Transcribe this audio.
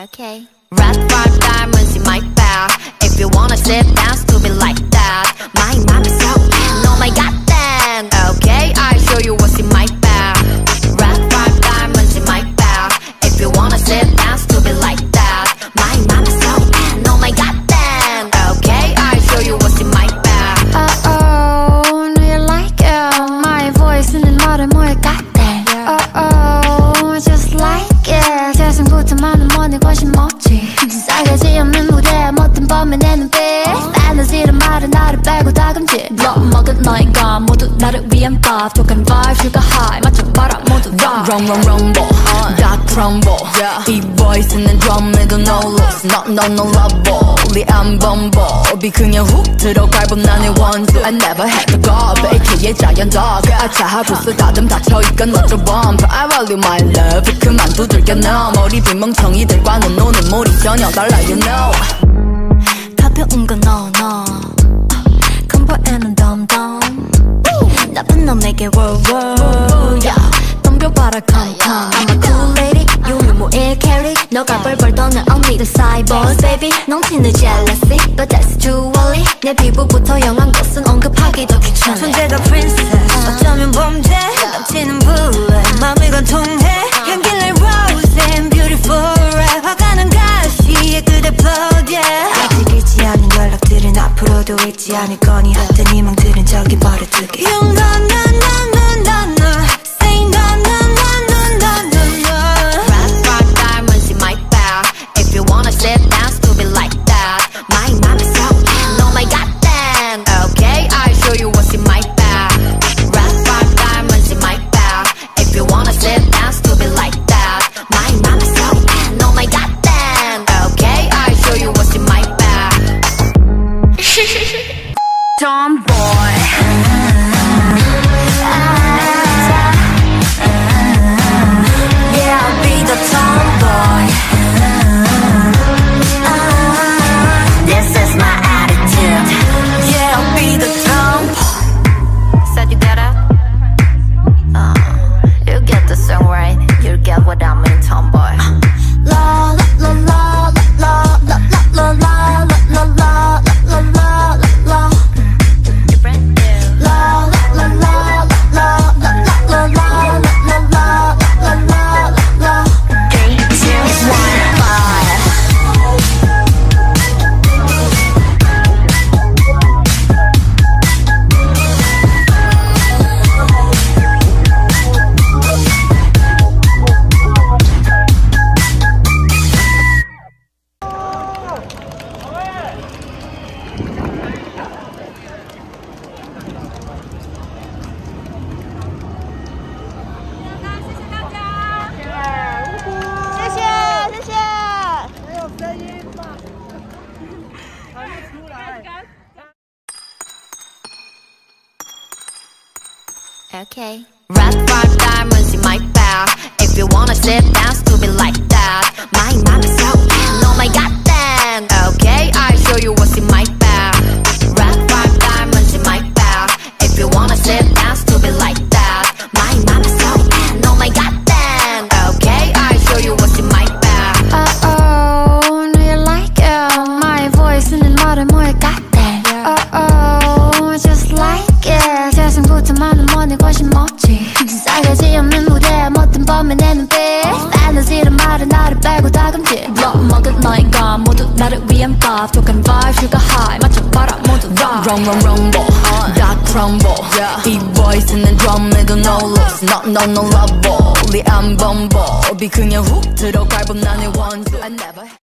Okay. Red 5 diamonds in my bag. If you wanna sit down, stupid like that. My mom is so bad. Oh my god, then. Okay, I'll show you what's in my bag. Red 5 diamonds in my bag. If you wanna sit down, stupid like that. My mom is so bad. Oh my god, then. Okay, I'll show you what's in my bag. Oh, do you like it? My voice in the modern more goddamn. Oh, just like it. 재생부터 많은 money 훨씬 멋지. 싸가지 없는 무대에 못된 범의 내 눈빛. Fantasy란 말은 나를 빼고 다 금지. Blood 먹은 너희가 모두 나를 위한 밥. 독한 vibe, sugar high 맞춰봐라 모두 rock. Wrong, rumble, 다 crumble. 이 voice는 drum에도 no loss. No love, 안 bumble. 그냥 훅 들어갈 법 나의 원수. I never had to go, AKA giant dog. 아차 부스 다듬 닫혀있건 어쩌 bump. I value my love, 그만 두들겨 넣어. 머리 빈 멍청이들과는 노는 물이 전혀 달라 you know. 가벼운 건 no 컴보에는 덤덤. 나쁜 놈에게 world 덤벼봐라 come I'm a cool lady you 뭐 1캐리 너가 벌벌 떠는 언니 the side boss baby 넘치는 jealousy but that's too early 내 피부부터 영한 것은 언급하기도 귀찮아 존재가 princess 어쩌면 범죄 넘치는 bullet 마음이 관통해 향기 like rose and beautiful red 화가 난 가시에 그대 blood yeah 아직 잊지 않은 연락들은 앞으로도 잊지 않을 거니 헛된 희망들은 저기 버려두게 용건 say no Red 5 diamonds in my bag. If you wanna sit down, stupid like that. My mom is so bad. Oh my god, then. Okay, I'll show you what's in my bag. Red 5 diamonds in my bag. If you wanna sit down, stupid like that. My mom is so bad. Oh my god, then. Okay, I'll show you what's in my bag. Tomboy. Yeah, I'll be the tomboy. This is my attitude. Yeah, I'll be the tomboy. Said you get it? You get the song right. You get what I mean, tomboy. La la la la la la la la la la la la la. You're brand new. La la la la la la la la la la la la. 3, 2, 1, fire. Okay. Red 5 diamonds in my bag. If you wanna sit down, stupid like that. My mom is so bad. Oh my god, then. Okay, I'll show you what's in my bag. Red 5 diamonds in my bag. If you wanna sit down, stupid like that. My mom is so bad. Oh my god, then. Okay, I'll show you what's in my bag. Oh, do you like it? My voice in the modern more goddamn. Oh, just like it. 재생부터 많은 money 훨씬 멋지. 싸가지 없는 무대에 못된 범의 내 눈빛. Fantasy란 말은 나를 빼고 다 금지. Blood 먹은 너희가 모두 나를 위한 밥. 독한 vibe, sugar high 맞춰봐라 모두 rock. Wrong, rumble, 다 crumble. 이 voice는 drum에도 no loss. No love, 안 bumble. 그냥 훅 들어갈 법 나의 원수. I never